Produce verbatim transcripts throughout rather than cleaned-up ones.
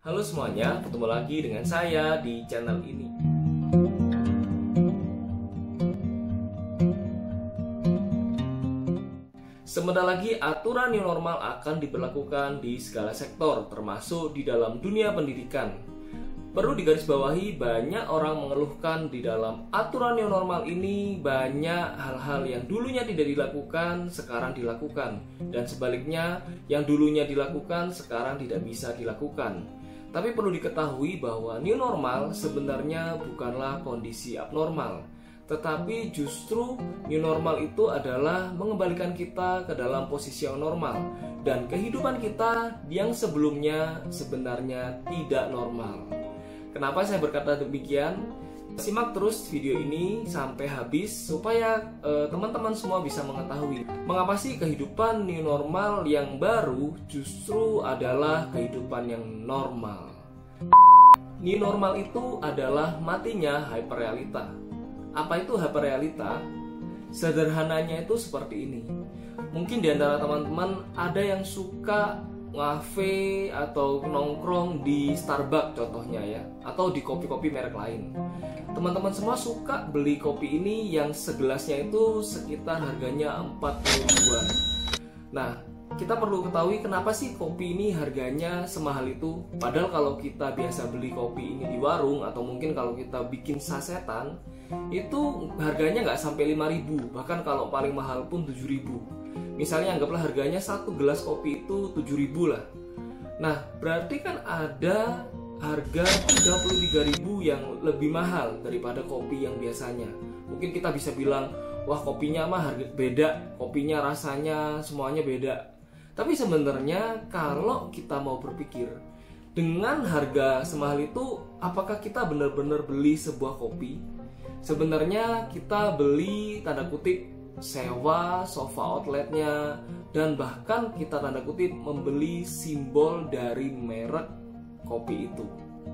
Halo semuanya, ketemu lagi dengan saya di channel ini. Sebentar lagi aturan new normal akan diberlakukan di segala sektor, termasuk di dalam dunia pendidikan. Perlu digarisbawahi, banyak orang mengeluhkan di dalam aturan new normal ini banyak hal-hal yang dulunya tidak dilakukan, sekarang dilakukan. Dan sebaliknya, yang dulunya dilakukan, sekarang tidak bisa dilakukan. Tapi perlu diketahui bahwa new normal sebenarnya bukanlah kondisi abnormal, tetapi justru new normal itu adalah mengembalikan kita ke dalam posisi yang normal dan kehidupan kita yang sebelumnya sebenarnya tidak normal. Kenapa saya berkata demikian? Simak terus video ini sampai habis supaya eh, teman-teman semua bisa mengetahui mengapa sih kehidupan new normal yang baru justru adalah kehidupan yang normal. New normal itu adalah matinya hyperrealita. Apa itu hyperrealita? Sederhananya itu seperti ini. Mungkin di antara teman-teman ada yang suka ngafe atau nongkrong di Starbucks contohnya ya, atau di kopi-kopi merek lain. Teman-teman semua suka beli kopi ini yang segelasnya itu sekitar harganya empat puluh ribuan. Nah, kita perlu ketahui kenapa sih kopi ini harganya semahal itu. Padahal kalau kita biasa beli kopi ini di warung atau mungkin kalau kita bikin sasetan itu harganya nggak sampai lima ribu, bahkan kalau paling mahal pun tujuh ribu. Misalnya anggaplah harganya satu gelas kopi itu tujuh ribu lah. Nah, berarti kan ada harga tiga puluh tiga ribu yang lebih mahal daripada kopi yang biasanya. Mungkin kita bisa bilang, wah kopinya mah harga beda, kopinya rasanya semuanya beda. Tapi sebenarnya kalau kita mau berpikir, dengan harga semahal itu, apakah kita benar-benar beli sebuah kopi? Sebenarnya kita beli tanda kutip sewa sofa outletnya, dan bahkan kita tanda kutip membeli simbol dari merek kopi itu.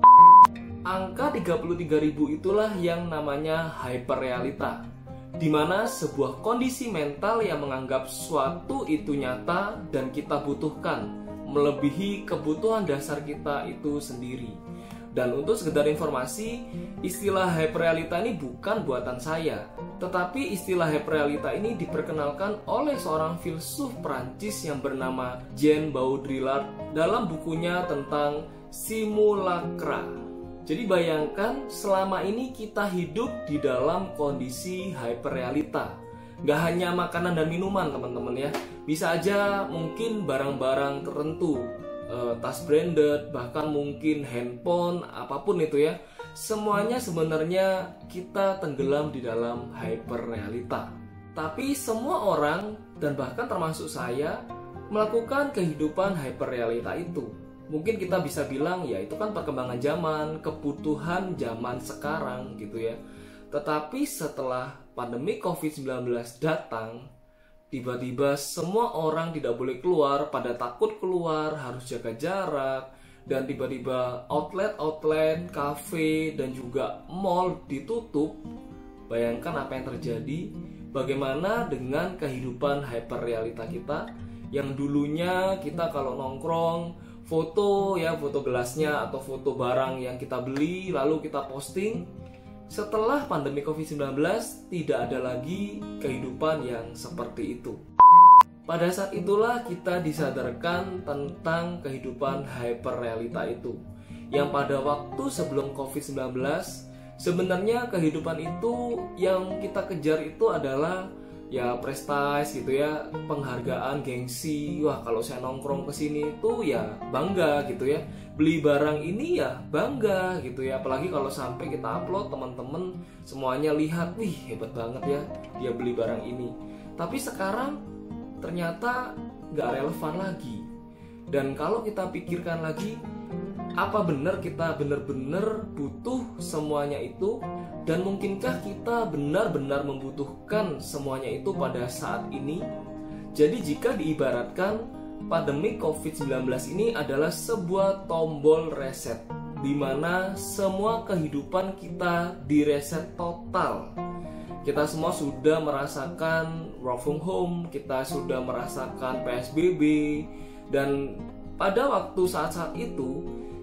Angka tiga puluh tiga ribu itulah yang namanya hyperrealita, di mana sebuah kondisi mental yang menganggap suatu itu nyata dan kita butuhkan, melebihi kebutuhan dasar kita itu sendiri. Dan untuk sekedar informasi, istilah hyperrealita ini bukan buatan saya, tetapi istilah hyperrealita ini diperkenalkan oleh seorang filsuf Prancis yang bernama Jean Baudrillard dalam bukunya tentang simulacra. Jadi bayangkan selama ini kita hidup di dalam kondisi hyperrealita. Gak hanya makanan dan minuman teman-teman ya, bisa aja mungkin barang-barang tertentu, Uh, tas branded, bahkan mungkin handphone, apapun itu ya. Semuanya sebenarnya kita tenggelam di dalam hyperrealita. Tapi semua orang, dan bahkan termasuk saya, melakukan kehidupan hyperrealita itu. Mungkin kita bisa bilang, ya itu kan perkembangan zaman, kebutuhan zaman sekarang gitu ya. Tetapi setelah pandemi covid sembilan belas datang, tiba-tiba semua orang tidak boleh keluar, pada takut keluar, harus jaga jarak, dan tiba-tiba outlet-outlet, kafe, dan juga mall ditutup. Bayangkan apa yang terjadi, bagaimana dengan kehidupan hyperrealita kita, yang dulunya kita kalau nongkrong, foto ya, foto gelasnya atau foto barang yang kita beli, lalu kita posting. Setelah pandemi covid sembilan belas, tidak ada lagi kehidupan yang seperti itu. Pada saat itulah kita disadarkan tentang kehidupan hyperrealita itu, yang pada waktu sebelum covid sembilan belas, sebenarnya kehidupan itu yang kita kejar itu adalah ya prestis gitu ya, penghargaan, gengsi. Wah, kalau saya nongkrong ke sini itu ya bangga gitu ya. Beli barang ini ya bangga gitu ya. Apalagi kalau sampai kita upload, teman-teman semuanya lihat, wih hebat banget ya dia beli barang ini. Tapi sekarang ternyata nggak relevan lagi. Dan kalau kita pikirkan lagi, apa benar kita benar-benar butuh semuanya itu? Dan mungkinkah kita benar-benar membutuhkan semuanya itu pada saat ini? Jadi jika diibaratkan, pandemi covid sembilan belas ini adalah sebuah tombol reset, di mana semua kehidupan kita direset total. Kita semua sudah merasakan work from home, kita sudah merasakan P S B B, dan pada waktu saat-saat itu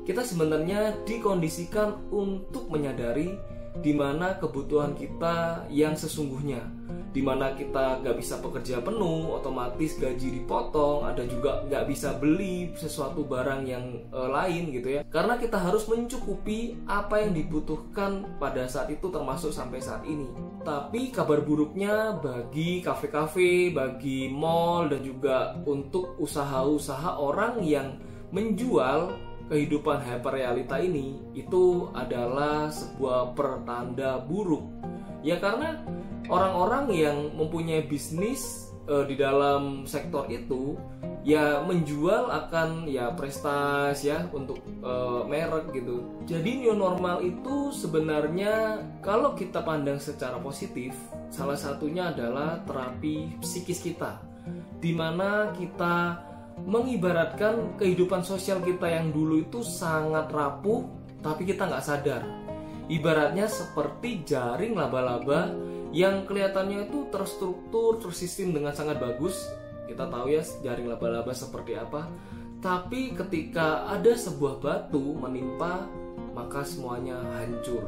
kita sebenarnya dikondisikan untuk menyadari di mana kebutuhan kita yang sesungguhnya, di mana kita nggak bisa bekerja penuh, otomatis gaji dipotong, ada juga nggak bisa beli sesuatu barang yang e, lain gitu ya, karena kita harus mencukupi apa yang dibutuhkan pada saat itu, termasuk sampai saat ini. Tapi kabar buruknya bagi kafe-kafe, bagi mall, dan juga untuk usaha-usaha orang yang menjual kehidupan hyperrealita ini, itu adalah sebuah pertanda buruk. Ya karena orang-orang yang mempunyai bisnis e, di dalam sektor itu ya menjual akan ya prestas ya untuk e, merek gitu. Jadi new normal itu sebenarnya kalau kita pandang secara positif, salah satunya adalah terapi psikis kita, di mana kita mengibaratkan kehidupan sosial kita yang dulu itu sangat rapuh, tapi kita nggak sadar. Ibaratnya seperti jaring laba-laba yang kelihatannya itu terstruktur, tersistem dengan sangat bagus. Kita tahu ya jaring laba-laba seperti apa. Tapi ketika ada sebuah batu menimpa, maka semuanya hancur.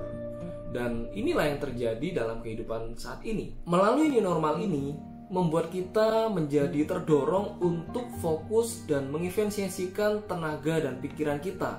Dan inilah yang terjadi dalam kehidupan saat ini. Melalui new normal ini membuat kita menjadi terdorong untuk fokus dan mengefisiensikan tenaga dan pikiran kita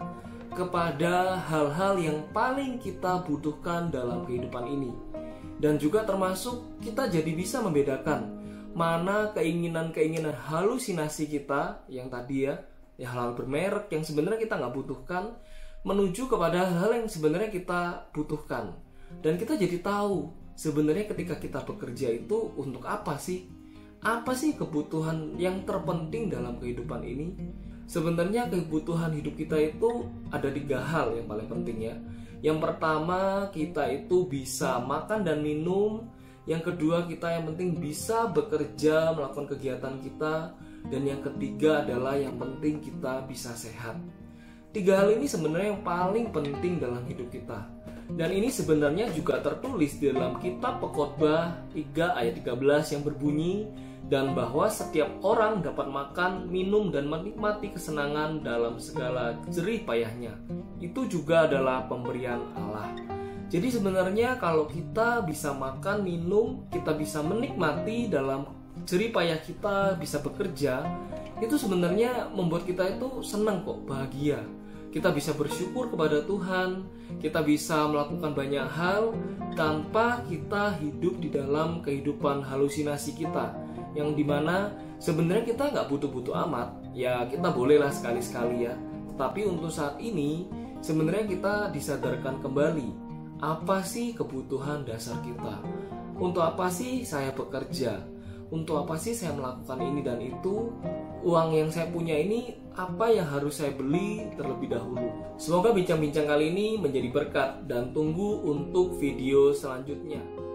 kepada hal-hal yang paling kita butuhkan dalam kehidupan ini. Dan juga termasuk kita jadi bisa membedakan mana keinginan-keinginan halusinasi kita yang tadi ya, ya hal-hal bermerek yang sebenarnya kita nggak butuhkan, menuju kepada hal-hal yang sebenarnya kita butuhkan. Dan kita jadi tahu sebenarnya ketika kita bekerja itu untuk apa sih? Apa sih kebutuhan yang terpenting dalam kehidupan ini? Sebenarnya kebutuhan hidup kita itu ada tiga hal yang paling penting ya. Yang pertama, kita itu bisa makan dan minum. Yang kedua, kita yang penting bisa bekerja, melakukan kegiatan kita. Dan yang ketiga adalah yang penting kita bisa sehat. Tiga hal ini sebenarnya yang paling penting dalam hidup kita. Dan ini sebenarnya juga tertulis di dalam kitab Pekotbah tiga ayat tiga belas yang berbunyi, dan bahwa setiap orang dapat makan, minum, dan menikmati kesenangan dalam segala jerih payahnya. Itu juga adalah pemberian Allah. Jadi sebenarnya kalau kita bisa makan, minum, kita bisa menikmati dalam jerih payah kita, bisa bekerja, itu sebenarnya membuat kita itu senang kok, bahagia. Kita bisa bersyukur kepada Tuhan, kita bisa melakukan banyak hal tanpa kita hidup di dalam kehidupan halusinasi kita, yang dimana sebenarnya kita nggak butuh-butuh amat. Ya kita bolehlah sekali-sekali ya, tapi untuk saat ini sebenarnya kita disadarkan kembali, apa sih kebutuhan dasar kita? Untuk apa sih saya bekerja? Untuk apa sih saya melakukan ini dan itu? Uang yang saya punya ini apa yang harus saya beli terlebih dahulu? Semoga bincang-bincang kali ini menjadi berkat, dan tunggu untuk video selanjutnya.